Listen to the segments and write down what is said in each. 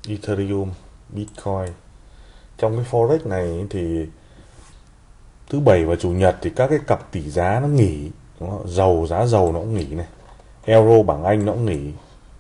Ethereum, Bitcoin. Trong cái forex này thì thứ bảy và chủ nhật thì các cái cặp tỷ giá nó nghỉ, đúng không? Giá dầu nó cũng nghỉ này, euro bảng Anh nó cũng nghỉ.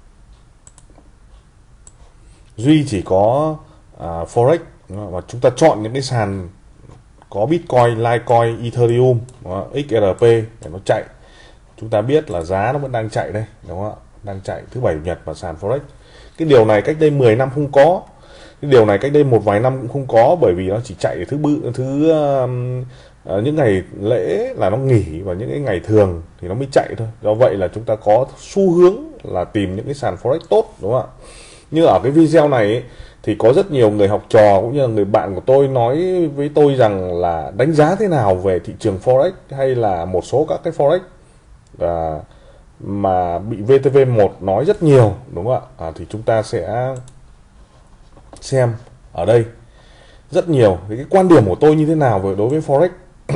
Duy chỉ có forex mà chúng ta chọn những cái sàn có Bitcoin, Litecoin, Ethereum, XRP để nó chạy. Chúng ta biết là giá nó vẫn đang chạy đây, đúng không ạ? Đang chạy thứ bảy chủ nhật vào sàn forex. Cái điều này cách đây 10 năm không có. Cái điều này cách đây một vài năm cũng không có, bởi vì nó chỉ chạy những ngày lễ là nó nghỉ, và những cái ngày thường thì nó mới chạy thôi. Do vậy là chúng ta có xu hướng là tìm những cái sàn forex tốt, đúng không ạ? Như ở cái video này ấy, thì có rất nhiều người học trò cũng như là người bạn của tôi nói với tôi rằng là đánh giá thế nào về thị trường forex, hay là một số các cái forex mà bị VTV1 nói rất nhiều, đúng không ạ? Thì chúng ta sẽ xem ở đây rất nhiều cái quan điểm của tôi như thế nào đối với forex.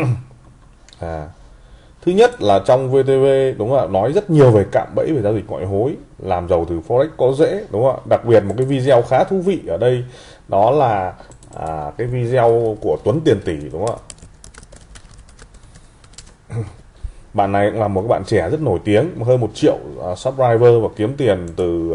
Thứ nhất là trong VTV, đúng không ạ, nói rất nhiều về cạm bẫy về giao dịch ngoại hối, làm giàu từ forex có dễ, đúng không ạ? Đặc biệt một cái video khá thú vị ở đây đó là cái video của Tuấn Tiền Tỷ, đúng không ạ? Bạn này cũng là một bạn trẻ rất nổi tiếng, hơn 1 triệu subscriber và kiếm tiền từ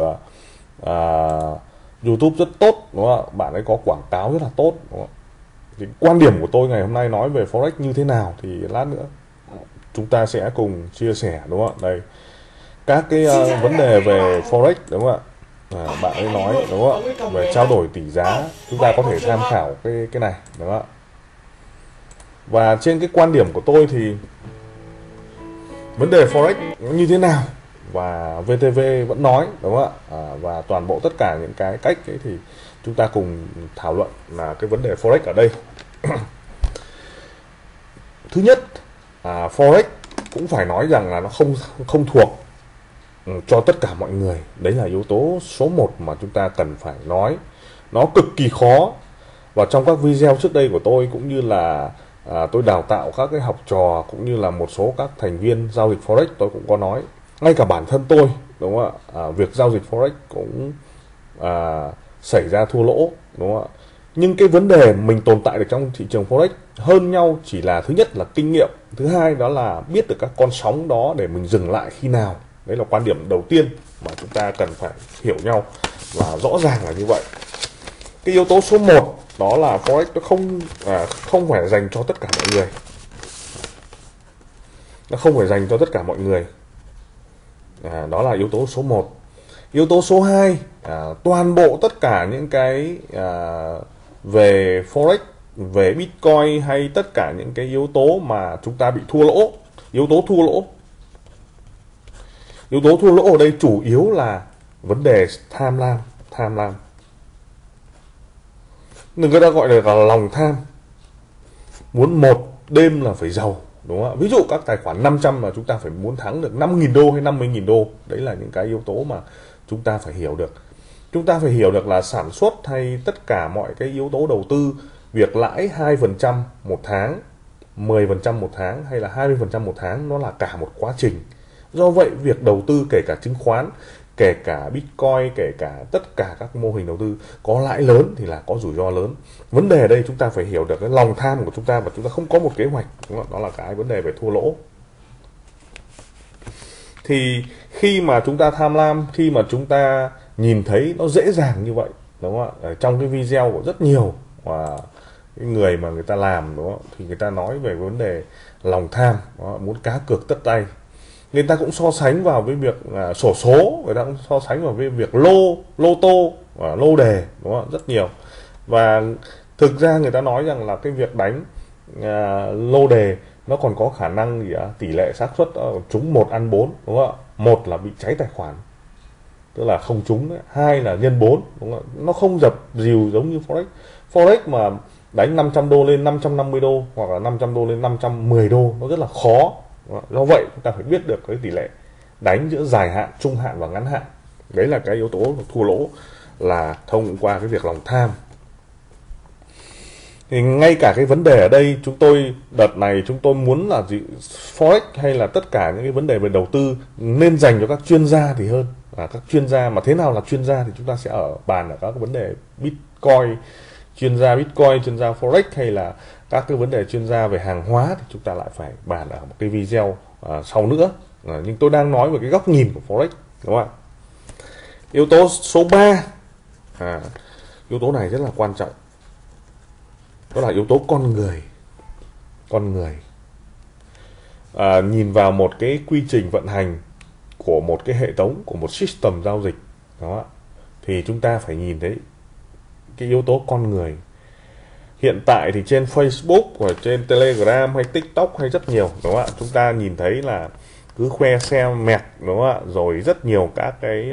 YouTube rất tốt, đúng không ạ? Bạn ấy có quảng cáo rất là tốt, đúng không ạ? Thì quan điểm của tôi ngày hôm nay nói về forex như thế nào thì lát nữa chúng ta sẽ cùng chia sẻ, đúng không ạ? Đây, các cái vấn đề về forex, đúng không ạ? Bạn ấy nói, đúng không ạ, về trao đổi tỷ giá, chúng ta có thể tham khảo cái này, đúng không ạ? Và trên cái quan điểm của tôi thì vấn đề forex như thế nào và VTV vẫn nói, đúng không ạ? Và toàn bộ tất cả những cái cách ấy thì chúng ta cùng thảo luận là cái vấn đề forex ở đây. Thứ nhất, forex cũng phải nói rằng là nó không thuộc cho tất cả mọi người. Đấy là yếu tố số 1 mà chúng ta cần phải nói. Nó cực kỳ khó. Và trong các video trước đây của tôi cũng như là tôi đào tạo các cái học trò cũng như là một số các thành viên giao dịch forex, tôi cũng có nói. Ngay cả bản thân tôi, đúng không ạ? Việc giao dịch forex cũng xảy ra thua lỗ, đúng không ạ? Nhưng cái vấn đề mình tồn tại được trong thị trường forex hơn nhau chỉ là thứ nhất là kinh nghiệm, thứ hai đó là biết được các con sóng đó để mình dừng lại khi nào. Đấy là quan điểm đầu tiên mà chúng ta cần phải hiểu nhau, và rõ ràng là như vậy. Cái yếu tố số 1 đó là forex nó không phải dành cho tất cả mọi người. Nó không phải dành cho tất cả mọi người. Đó là yếu tố số 1. Yếu tố số 2, toàn bộ tất cả những cái về forex, về Bitcoin hay tất cả những cái yếu tố mà chúng ta bị thua lỗ. Yếu tố thua lỗ ở đây chủ yếu là vấn đề tham lam. Người ta gọi là lòng tham. Muốn một đêm là phải giàu, đúng không ạ? Ví dụ các tài khoản 500 mà chúng ta phải muốn thắng được 5.000 đô hay 50.000 đô. Đấy là những cái yếu tố mà chúng ta phải hiểu được. Chúng ta phải hiểu được là sản xuất hay tất cả mọi cái yếu tố đầu tư, việc lãi 2% một tháng, 10% một tháng hay là 20% một tháng, nó là cả một quá trình. Do vậy việc đầu tư kể cả chứng khoán, kể cả Bitcoin, kể cả tất cả các mô hình đầu tư có lãi lớn thì là có rủi ro lớn. Vấn đề ở đây chúng ta phải hiểu được cái lòng tham của chúng ta, và chúng ta không có một kế hoạch, đúng không? Đó là cái vấn đề về thua lỗ. Thì khi mà chúng ta tham lam, khi mà chúng ta nhìn thấy nó dễ dàng như vậy, đúng không ạ? Trong cái video của rất nhiều cái người mà người ta làm, đúng không? Thì người ta nói về vấn đề lòng tham, muốn cá cược tất tay. Người ta cũng so sánh vào với việc xổ số, người ta cũng so sánh vào với việc lô tô, lô đề, đúng không? Rất nhiều. Và thực ra người ta nói rằng là cái việc đánh lô đề nó còn có khả năng tỷ lệ xác suất trúng 1 ăn 4, đúng không ạ? 1 là bị cháy tài khoản, tức là không trúng đấy. 2 là nhân 4, đúng không ạ? Nó không dập dìu giống như forex. Forex mà đánh 500 đô lên 550 đô hoặc là 500 đô lên 510 đô nó rất là khó. Do vậy chúng ta phải biết được cái tỷ lệ đánh giữa dài hạn, trung hạn và ngắn hạn. Đấy là cái yếu tố thua lỗ là thông qua cái việc lòng tham. Thì ngay cả cái vấn đề ở đây chúng tôi đợt này chúng tôi muốn là gì, Forex hay là tất cả những cái vấn đề về đầu tư nên dành cho các chuyên gia thì hơn. Các chuyên gia mà thế nào là chuyên gia thì chúng ta sẽ bàn ở các cái vấn đề Bitcoin, chuyên gia Bitcoin, chuyên gia Forex, hay là các cái vấn đề chuyên gia về hàng hóa thì chúng ta lại phải bàn ở một cái video sau nữa. Nhưng tôi đang nói về cái góc nhìn của Forex, đúng không ạ? Yếu tố số 3, yếu tố này rất là quan trọng, đó là yếu tố con người. Nhìn vào một cái quy trình vận hành của một cái hệ thống, của một system giao dịch đó, thì chúng ta phải nhìn thấy cái yếu tố con người. Hiện tại thì trên Facebook và trên Telegram hay TikTok hay rất nhiều, đúng không ạ? Chúng ta nhìn thấy là cứ khoe xe mẹt, đúng không ạ? Rồi rất nhiều các cái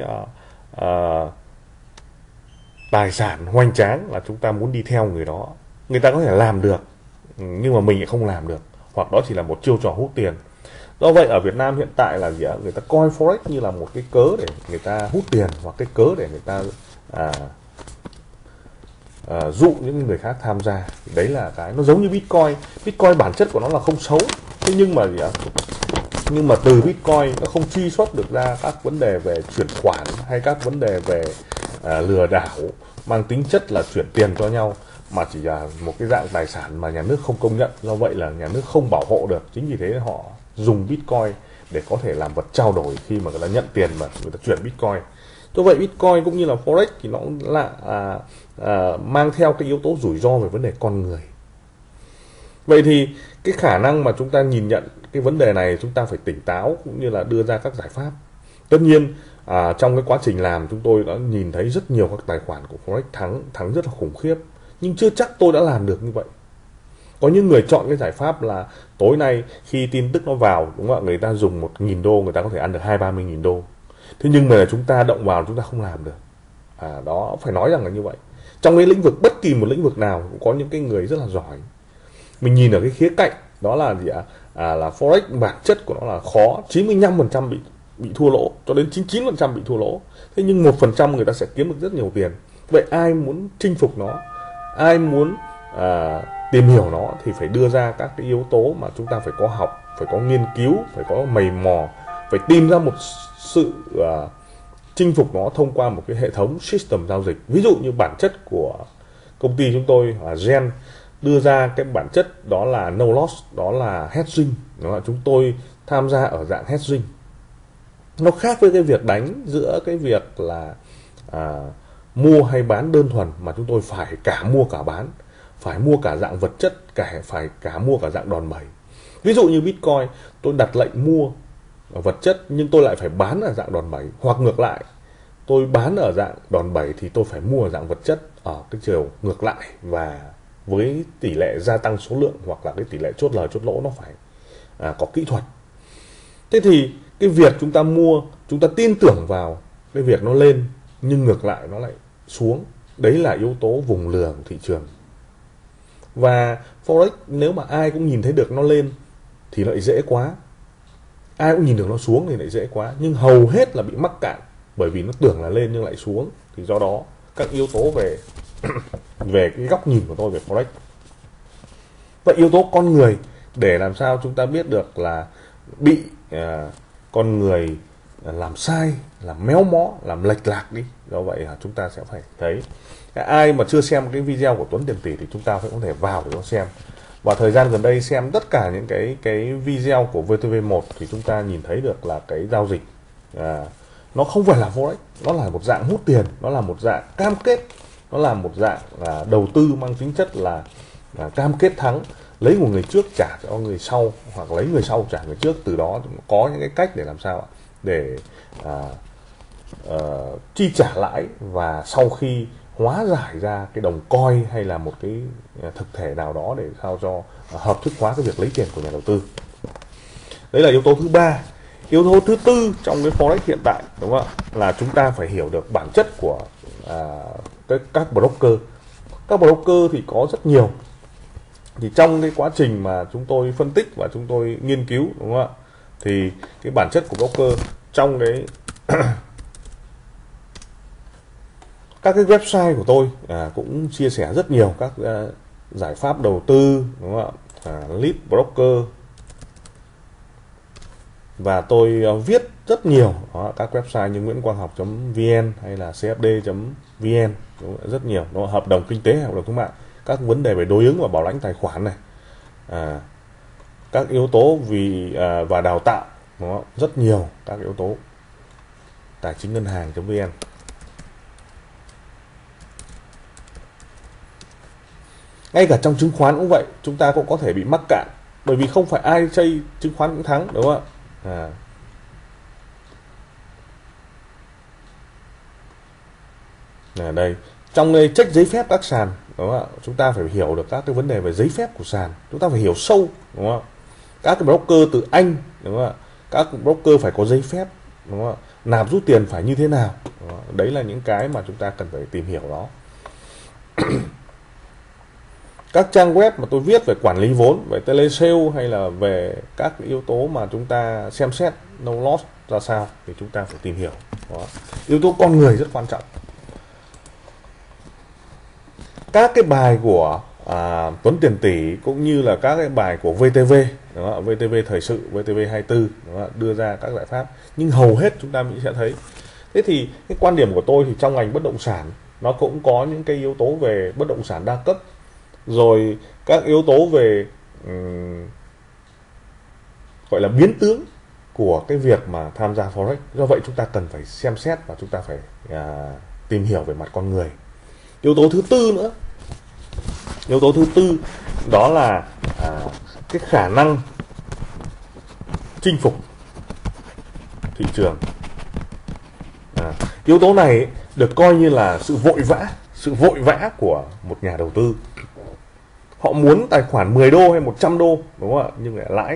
tài sản hoành tráng là chúng ta muốn đi theo người đó. Người ta có thể làm được nhưng mà mình lại không làm được, hoặc đó chỉ là một chiêu trò hút tiền. Do vậy ở Việt Nam hiện tại là gì ạ? Người ta coi Forex như là một cái cớ để người ta hút tiền, hoặc cái cớ để người ta dụ những người khác tham gia. Đấy là cái nó giống như Bitcoin. Bitcoin bản chất của nó là không xấu, thế nhưng mà gì ạ? Nhưng mà từ Bitcoin nó không truy xuất được ra các vấn đề về chuyển khoản hay các vấn đề về lừa đảo mang tính chất là chuyển tiền cho nhau, mà chỉ là một cái dạng tài sản mà nhà nước không công nhận. Do vậy là nhà nước không bảo hộ được. Chính vì thế họ dùng Bitcoin để có thể làm vật trao đổi khi mà người ta nhận tiền mà người ta chuyển Bitcoin. Do vậy Bitcoin cũng như là Forex thì nó là mang theo cái yếu tố rủi ro về vấn đề con người. Vậy thì cái khả năng mà chúng ta nhìn nhận cái vấn đề này, chúng ta phải tỉnh táo cũng như là đưa ra các giải pháp. Tất nhiên trong cái quá trình làm chúng tôi đã nhìn thấy rất nhiều các tài khoản của Forex thắng rất là khủng khiếp, nhưng chưa chắc tôi đã làm được như vậy. Có những người chọn cái giải pháp là tối nay khi tin tức nó vào, đúng không ạ, người ta dùng 1.000 đô người ta có thể ăn được 20-30.000 đô. Thế nhưng mà chúng ta động vào chúng ta không làm được. Đó phải nói rằng là như vậy. Trong cái lĩnh vực, bất kỳ một lĩnh vực nào cũng có những cái người rất là giỏi. Mình nhìn ở cái khía cạnh đó là gì ạ? Là Forex bản chất của nó là khó, 95% bị thua lỗ, cho đến 99% bị thua lỗ. Thế nhưng 1% người ta sẽ kiếm được rất nhiều tiền. Vậy ai muốn chinh phục nó, ai muốn tìm hiểu nó thì phải đưa ra các cái yếu tố mà chúng ta phải có học, phải có nghiên cứu, phải có mày mò, phải tìm ra một sự chinh phục nó thông qua một cái hệ thống system giao dịch. Ví dụ như bản chất của công ty chúng tôi Gen đưa ra cái bản chất đó là no loss, đó là hedging. Đó là chúng tôi tham gia ở dạng hedging. Nó khác với cái việc đánh giữa cái việc là mua hay bán đơn thuần, mà chúng tôi phải cả mua cả bán, phải mua cả dạng vật chất, phải cả mua cả dạng đòn bẩy. Ví dụ như Bitcoin, tôi đặt lệnh mua vật chất nhưng tôi lại phải bán ở dạng đòn bẩy, hoặc ngược lại, tôi bán ở dạng đòn bẩy thì tôi phải mua ở dạng vật chất ở cái chiều ngược lại, và với tỷ lệ gia tăng số lượng hoặc là cái tỷ lệ chốt lời chốt lỗ nó phải có kỹ thuật. Thế thì cái việc chúng ta mua, chúng ta tin tưởng vào cái việc nó lên nhưng ngược lại nó lại xuống, đấy là yếu tố vùng lừa của thị trường. Và Forex nếu mà ai cũng nhìn thấy được nó lên thì lại dễ quá, ai cũng nhìn được nó xuống thì lại dễ quá, nhưng hầu hết là bị mắc cạn, bởi vì nó tưởng là lên nhưng lại xuống. Thì do đó các yếu tố về về cái góc nhìn của tôi về Forex. Vậy yếu tố con người, để làm sao chúng ta biết được là bị con người làm sai, làm méo mó, làm lệch lạc đi. Do vậy chúng ta sẽ phải thấy. Ai mà chưa xem cái video của Tuấn Tiền Tỷ thì chúng ta phải có thể vào để xem. Và thời gian gần đây xem tất cả những cái video của VTV1 thì chúng ta nhìn thấy được là cái giao dịch nó không phải là Forex, nó là một dạng hút tiền, nó là một dạng cam kết, nó là một dạng đầu tư mang tính chất là cam kết thắng, lấy của người trước trả cho người sau, hoặc lấy người sau trả người trước. Từ đó có những cái cách để làm sao để chi trả lãi, và sau khi hóa giải ra cái đồng coin hay là một cái thực thể nào đó để sao cho hợp thức hóa cái việc lấy tiền của nhà đầu tư. Đấy là yếu tố thứ ba. Yếu tố thứ tư trong cái Forex hiện tại, đúng không ạ, là chúng ta phải hiểu được bản chất của các broker. Các broker thì có rất nhiều. Thì trong cái quá trình mà chúng tôi phân tích và chúng tôi nghiên cứu, đúng không ạ, thì cái bản chất của broker trong cái các cái website của tôi cũng chia sẻ rất nhiều các giải pháp đầu tư, đúng không ạ, lead broker, và tôi viết rất nhiều đó, các website như nguyễn-quang-học.vn hay là cfd.vn, rất nhiều đó, hợp đồng kinh tế, hợp đồng thương mại, các vấn đề về đối ứng và bảo lãnh tài khoản này, các yếu tố và đào tạo, nó rất nhiều các yếu tố, tài chính ngân hàng.vn. Ngay cả trong chứng khoán cũng vậy, chúng ta cũng có thể bị mắc cạn, bởi vì không phải ai chơi chứng khoán cũng thắng, đúng không ạ? Đây, trong đây check giấy phép các sàn, đúng không ạ? Chúng ta phải hiểu được các cái vấn đề về giấy phép của sàn, chúng ta phải hiểu sâu, đúng không ạ? Các cái broker từ Anh, đúng không ạ? Các broker phải có giấy phép, đúng không ạ? Nạp rút tiền phải như thế nào, đấy là những cái mà chúng ta cần phải tìm hiểu đó. Các trang web mà tôi viết về quản lý vốn, về telesale hay là về các yếu tố mà chúng ta xem xét no loss ra sao thì chúng ta phải tìm hiểu đó. Yếu tố con người rất quan trọng. Các cái bài của Tuấn Tiền Tỷ cũng như là các cái bài của VTV, đúng không? VTV Thời sự, VTV 24, đúng không? Đưa ra các giải pháp, nhưng hầu hết chúng ta sẽ thấy. Thế thì cái quan điểm của tôi thì trong ngành bất động sản nó cũng có những cái yếu tố về bất động sản đa cấp, rồi các yếu tố về gọi là biến tướng của cái việc mà tham gia forex. Do vậy chúng ta cần phải xem xét và chúng ta phải tìm hiểu về mặt con người. Yếu tố thứ tư nữa, yếu tố thứ tư đó là cái khả năng chinh phục thị trường. Yếu tố này được coi như là sự vội vã của một nhà đầu tư. Họ muốn tài khoản 10 đô hay 100 đô, đúng không ạ? Nhưng lại lãi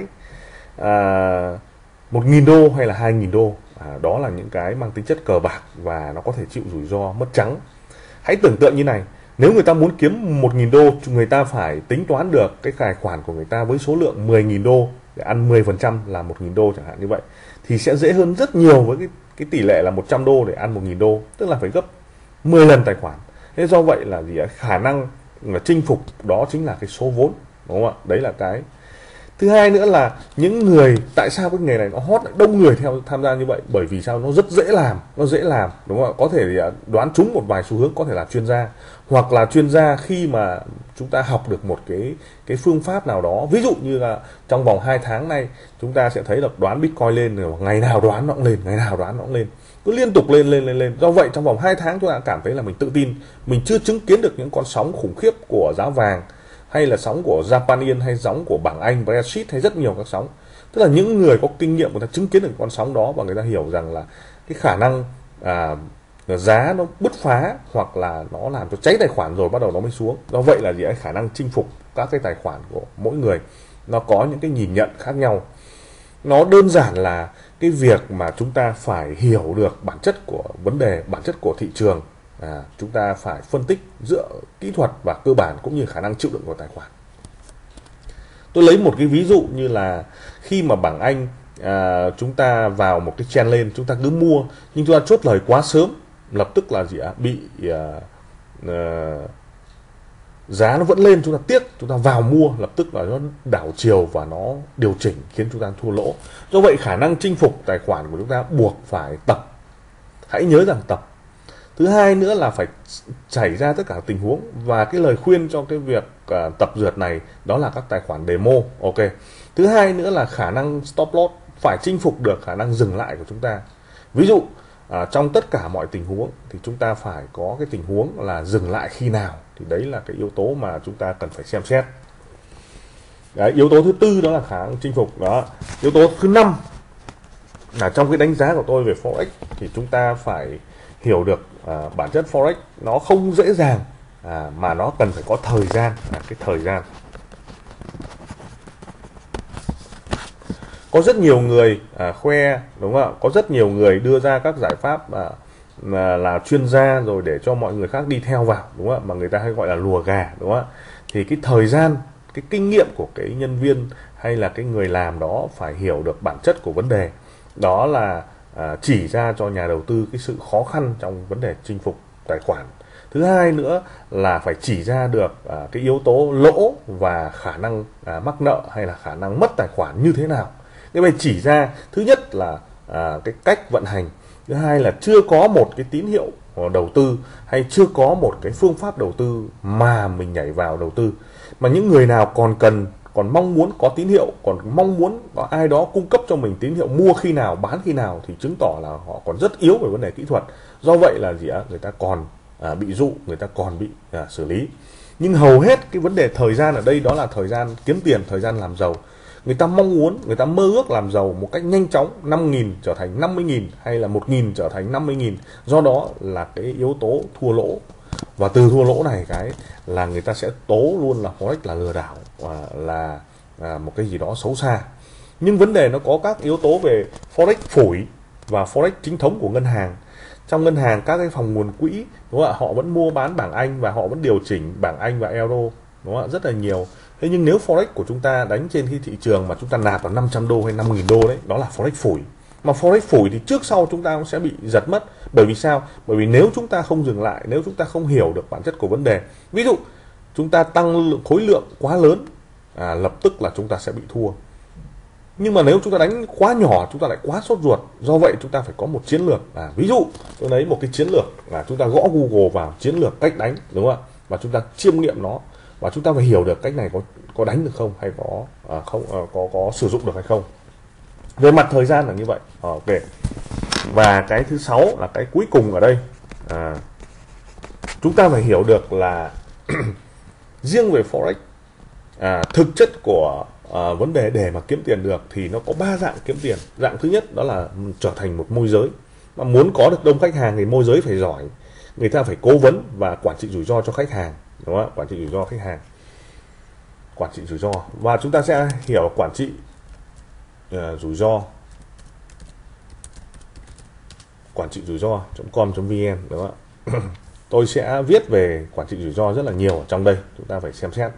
1.000 đô hay là 2.000 đô. Đó là những cái mang tính chất cờ bạc và nó có thể chịu rủi ro mất trắng. Hãy tưởng tượng như này, nếu người ta muốn kiếm 1.000 đô, người ta phải tính toán được cái tài khoản của người ta với số lượng 10.000 đô để ăn 10% là 1.000 đô chẳng hạn như vậy. Thì sẽ dễ hơn rất nhiều với cái tỷ lệ là 100 đô để ăn 1.000 đô, tức là phải gấp 10 lần tài khoản. Thế do vậy là khả năng là chinh phục đó chính là cái số vốn, đúng không ạ? Đấy là cái thứ hai nữa. Là những người, tại sao cái nghề này nó hot, đông người tham gia như vậy? Bởi vì sao? Nó rất dễ làm, đúng không ạ? Có thể đoán trúng một vài xu hướng, có thể là chuyên gia, hoặc là chuyên gia khi mà chúng ta học được một cái phương pháp nào đó. Ví dụ như là trong vòng 2 tháng nay chúng ta sẽ thấy được đoán Bitcoin lên, rồi ngày nào đoán nó cũng lên, ngày nào đoán nó cũng lên, cứ liên tục lên. Do vậy trong vòng 2 tháng chúng ta cảm thấy là mình tự tin. Mình chưa chứng kiến được những con sóng khủng khiếp của giá vàng, hay là sóng của Japan Yen, hay sóng của bảng Anh Brexit, hay rất nhiều các sóng. Tức là những người có kinh nghiệm, người ta chứng kiến được con sóng đó và người ta hiểu rằng là cái khả năng giá nó bứt phá hoặc là nó làm cho cháy tài khoản rồi bắt đầu nó mới xuống. Do vậy là khả năng chinh phục các cái tài khoản của mỗi người nó có những cái nhìn nhận khác nhau. Nó đơn giản là cái việc mà chúng ta phải hiểu được bản chất của vấn đề, bản chất của thị trường. Chúng ta phải phân tích giữa kỹ thuật và cơ bản cũng như khả năng chịu đựng của tài khoản. Tôi lấy một cái ví dụ như là khi mà bảng Anh chúng ta vào một cái trend lên, chúng ta cứ mua, nhưng chúng ta chốt lời quá sớm, lập tức là bị giá nó vẫn lên, chúng ta tiếc, chúng ta vào mua, lập tức là nó đảo chiều và nó điều chỉnh khiến chúng ta thua lỗ. Do vậy khả năng chinh phục tài khoản của chúng ta buộc phải tập. Hãy nhớ rằng tập. Thứ hai nữa là phải xảy ra tất cả tình huống, và cái lời khuyên cho cái việc tập dượt này đó là các tài khoản demo. Ok. Thứ hai nữa là khả năng stop loss, phải chinh phục được khả năng dừng lại của chúng ta. Ví dụ trong tất cả mọi tình huống thì chúng ta phải có cái tình huống là dừng lại khi nào, thì đấy là cái yếu tố mà chúng ta cần phải xem xét. Đấy, yếu tố thứ tư đó là khả năng chinh phục đó. Yếu tố thứ năm là trong cái đánh giá của tôi về forex thì chúng ta phải hiểu được bản chất forex nó không dễ dàng, mà nó cần phải có thời gian. Cái thời gian, có rất nhiều người khoe, đúng không ạ? Có rất nhiều người đưa ra các giải pháp là chuyên gia rồi để cho mọi người khác đi theo vào, đúng không ạ? Mà người ta hay gọi là lùa gà, đúng không ạ? Thì cái thời gian, cái kinh nghiệm của cái nhân viên hay là cái người làm đó phải hiểu được bản chất của vấn đề. Đó là chỉ ra cho nhà đầu tư cái sự khó khăn trong vấn đề chinh phục tài khoản. Thứ hai nữa là phải chỉ ra được cái yếu tố lỗ và khả năng mắc nợ hay là khả năng mất tài khoản như thế nào. Thế vậy chỉ ra thứ nhất là cái cách vận hành, thứ hai là chưa có một cái tín hiệu đầu tư hay chưa có một cái phương pháp đầu tư mà mình nhảy vào đầu tư. Mà những người nào còn mong muốn có tín hiệu, còn mong muốn có ai đó cung cấp cho mình tín hiệu mua khi nào bán khi nào thì chứng tỏ là họ còn rất yếu về vấn đề kỹ thuật. Do vậy là người ta còn bị dụ, người ta còn bị xử lý. Nhưng hầu hết cái vấn đề thời gian ở đây đó là thời gian kiếm tiền, thời gian làm giàu. Người ta mong muốn, người ta mơ ước làm giàu một cách nhanh chóng, 5.000 trở thành 50.000 hay là 1.000 trở thành 50.000. Do đó là cái yếu tố thua lỗ. Và từ thua lỗ này cái là người ta sẽ tố luôn là Forex là lừa đảo, là một cái gì đó xấu xa. Nhưng vấn đề nó có các yếu tố về Forex phủi và Forex chính thống của ngân hàng. Trong ngân hàng các cái phòng nguồn quỹ, đúng không ạ, họ vẫn mua bán bảng Anh và họ vẫn điều chỉnh bảng Anh và euro, đúng không ạ, rất là nhiều. Thế nhưng nếu Forex của chúng ta đánh trên cái thị trường mà chúng ta nạp vào 500 đô hay 5.000 đô đấy, đó là Forex phủi. Mà Forex phủi thì trước sau chúng ta cũng sẽ bị giật mất. Bởi vì sao? Bởi vì nếu chúng ta không dừng lại, nếu chúng ta không hiểu được bản chất của vấn đề, ví dụ chúng ta tăng khối lượng quá lớn, lập tức là chúng ta sẽ bị thua. Nhưng mà nếu chúng ta đánh quá nhỏ, chúng ta lại quá sốt ruột. Do vậy chúng ta phải có một chiến lược. Ví dụ tôi lấy một cái chiến lược là chúng ta gõ Google vào chiến lược cách đánh, đúng không ạ? Và chúng ta chiêm nghiệm nó, và chúng ta phải hiểu được cách này có đánh được không, hay có sử dụng được hay không. Về mặt thời gian là như vậy. Ok. Và cái thứ 6 là cái cuối cùng ở đây. Chúng ta phải hiểu được là riêng về Forex, thực chất của vấn đề để mà kiếm tiền được thì nó có 3 dạng kiếm tiền. Dạng thứ nhất đó là trở thành một môi giới. Mà muốn có được đông khách hàng thì môi giới phải giỏi. Người ta phải cố vấn và quản trị rủi ro cho khách hàng, đúng không? Quản trị rủi ro khách hàng, quản trị rủi ro. Và chúng ta sẽ hiểu quản trị rủi ro, quản trị rủi ro.com.vn, đúng không ạ? Tôi sẽ viết về quản trị rủi ro rất là nhiều ở trong đây, chúng ta phải xem xét.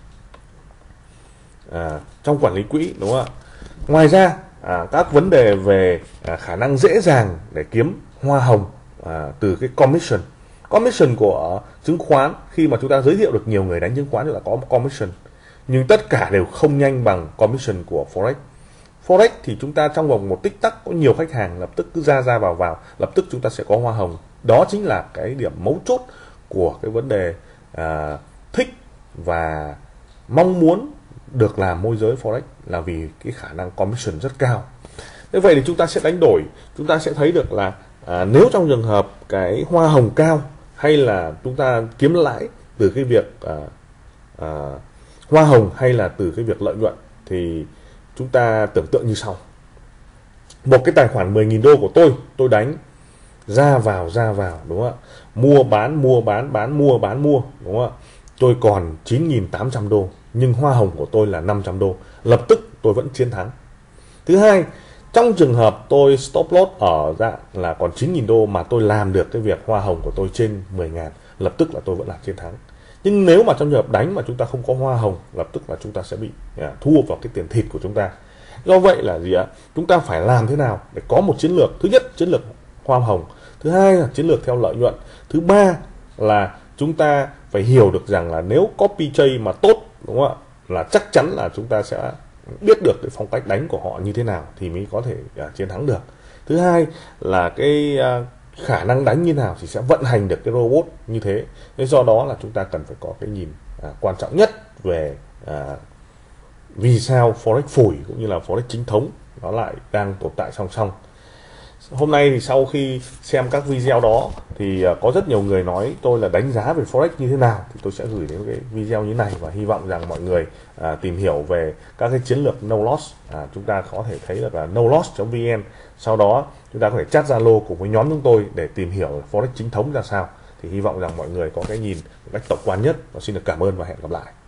Trong quản lý quỹ, đúng không ạ? Ngoài ra các vấn đề về khả năng dễ dàng để kiếm hoa hồng từ cái commission của chứng khoán. Khi mà chúng ta giới thiệu được nhiều người đánh chứng khoán, chúng ta có commission, nhưng tất cả đều không nhanh bằng commission của Forex. Forex thì chúng ta trong vòng một tích tắc có nhiều khách hàng, lập tức cứ ra vào, lập tức chúng ta sẽ có hoa hồng. Đó chính là cái điểm mấu chốt của cái vấn đề thích và mong muốn được làm môi giới Forex, là vì cái khả năng commission rất cao. Thế vậy thì chúng ta sẽ đánh đổi, chúng ta sẽ thấy được là nếu trong trường hợp cái hoa hồng cao hay là chúng ta kiếm lãi từ cái việc hoa hồng hay là từ cái việc lợi nhuận, thì chúng ta tưởng tượng như sau. Một cái tài khoản 10.000 đô của tôi đánh ra vào, đúng không ạ? Mua bán, mua, đúng không ạ? Tôi còn 9.800 đô, nhưng hoa hồng của tôi là 500 đô. Lập tức tôi vẫn chiến thắng. Thứ hai, trong trường hợp tôi stop loss ở dạng là còn 9.000 đô mà tôi làm được cái việc hoa hồng của tôi trên 10.000, lập tức là tôi vẫn là chiến thắng. Nhưng nếu mà trong trường hợp đánh mà chúng ta không có hoa hồng, lập tức là chúng ta sẽ bị thua vào cái tiền thịt của chúng ta. Do vậy là chúng ta phải làm thế nào để có một chiến lược. Thứ nhất, chiến lược hoa hồng. Thứ hai là chiến lược theo lợi nhuận. Thứ ba là chúng ta phải hiểu được rằng là nếu copy trade mà tốt, đúng không ạ, là chắc chắn là chúng ta sẽ biết được cái phong cách đánh của họ như thế nào thì mới có thể chiến thắng được. Thứ hai là cái khả năng đánh như nào thì sẽ vận hành được cái robot như thế. Nên do đó là chúng ta cần phải có cái nhìn quan trọng nhất về vì sao Forex phủi cũng như là Forex chính thống nó lại đang tồn tại song song. Hôm nay thì sau khi xem các video đó thì có rất nhiều người nói tôi là đánh giá về Forex như thế nào, thì tôi sẽ gửi đến cái video như này và hy vọng rằng mọi người tìm hiểu về các cái chiến lược no loss. Chúng ta có thể thấy được là noloss.vn, sau đó chúng ta có thể chat Zalo cùng với nhóm chúng tôi để tìm hiểu Forex chính thống ra sao. Thì hy vọng rằng mọi người có cái nhìn một cách tổng quan nhất, và xin được cảm ơn và hẹn gặp lại.